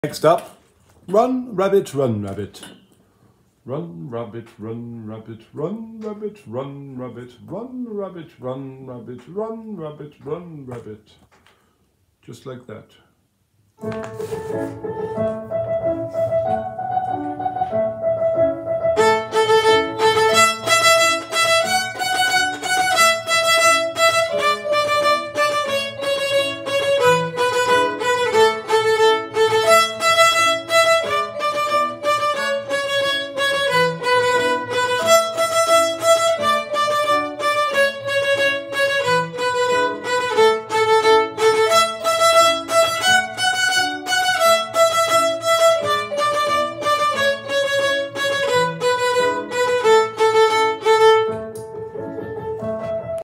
Next up, run, rabbit, run, rabbit. Run, rabbit, run, rabbit, run, rabbit, run, rabbit, run, rabbit, run, rabbit, run, rabbit, run, rabbit. Just like that.